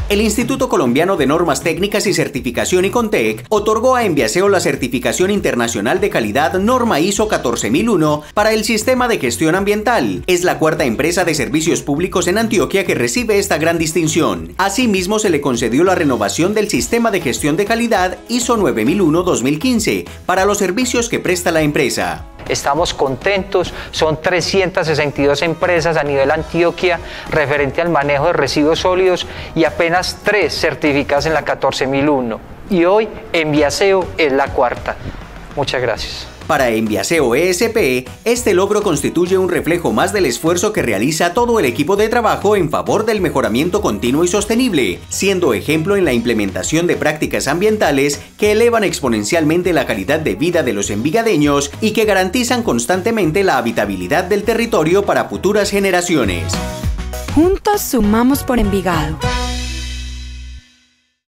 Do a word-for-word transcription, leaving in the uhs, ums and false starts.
El Instituto Colombiano de Normas Técnicas y Certificación ICONTEC otorgó a Enviaseo la certificación internacional de calidad norma I S O catorce mil uno para el sistema de gestión ambiental. Es la cuarta empresa de servicios públicos en Antioquia que recibe esta gran distinción. Asimismo, se le concedió la renovación del sistema de gestión de calidad I S O nueve mil uno dos mil quince para los servicios que presta la empresa. Estamos contentos, son trescientas sesenta y dos empresas a nivel Antioquia referente al manejo de residuos sólidos y apenas tres certificadas en la catorce mil uno. Y hoy Enviaseo es la cuarta. Muchas gracias. Para Enviaseo E S P, este logro constituye un reflejo más del esfuerzo que realiza todo el equipo de trabajo en favor del mejoramiento continuo y sostenible, siendo ejemplo en la implementación de prácticas ambientales que elevan exponencialmente la calidad de vida de los envigadeños y que garantizan constantemente la habitabilidad del territorio para futuras generaciones. Juntos sumamos por Envigado.